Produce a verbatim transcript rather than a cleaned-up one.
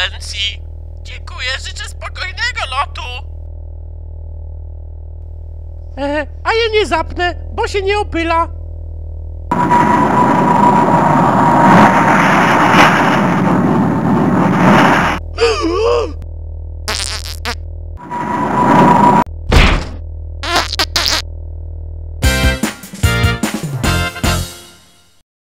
turbulencji. Dziękuję, życzę spokojnego lotu. E, a ja nie zapnę, bo się nie opyla.